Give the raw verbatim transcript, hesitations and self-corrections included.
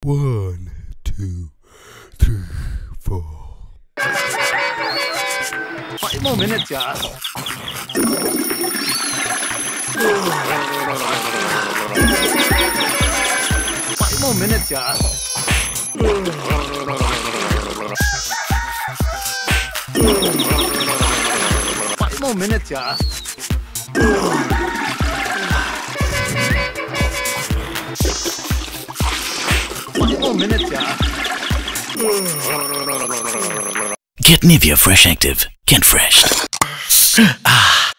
One, two, three, four. Five more minutes, yeah. Five more minutes, yeah. Five more minutes, yeah. Five more minutes, yeah. Get Nivea Fresh Active. Get fresh. Ah.